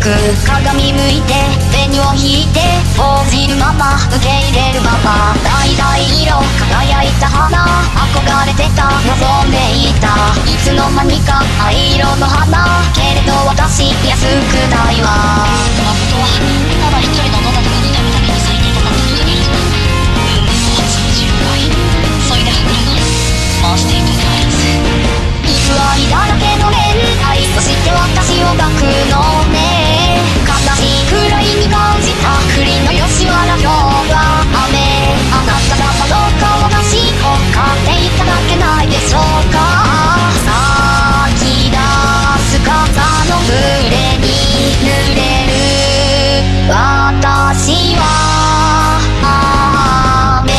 く鏡向いて紅を引いて報じるまま受け入れるまま橙色輝いた花憧れてた望んでいたいつの間にか灰色の花けれど私安くないわ誠はただ一人のどなたかになるために咲いていただける運命の発10倍そいではぐらが回していくガリス偽りだらけの恋愛そして私を抱くのね悲しいくらいに感じた栗の吉原氷は雨あなた様どうか私を買っていただけないでしょうか咲き出す傘の群れに濡れる私は雨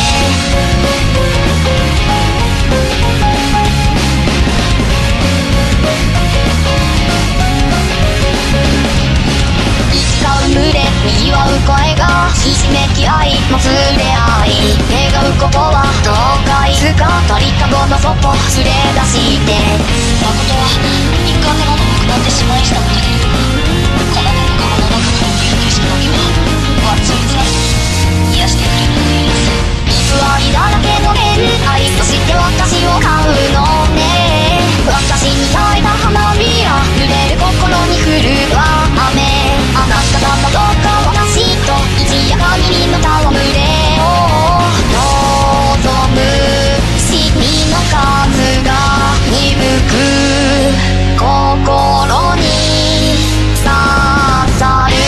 にぎわう声がひしめき合いもつれ合い願うことはどうかいつか鳥かごの外連れ出して誠は一貫でものなくなってしまいしたのだけれどこの子の顔の中から見える景色だけは熱いつらさに癒してくれるのです偽りだらけの恋愛そして私を買うのね私に咲いた花びら濡れる心に降るわ雨あなた様どうか私と一夜限りの戯れを望むシミの数が鈍く心に刺さる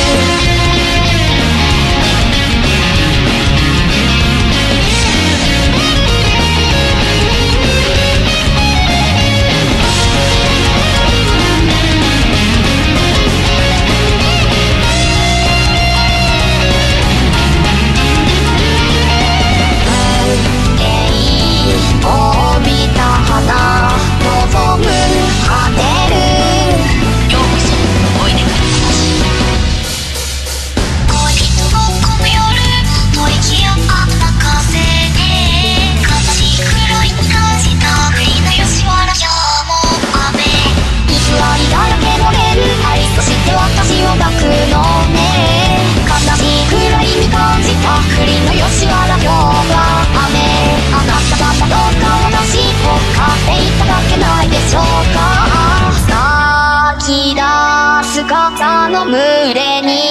の群れに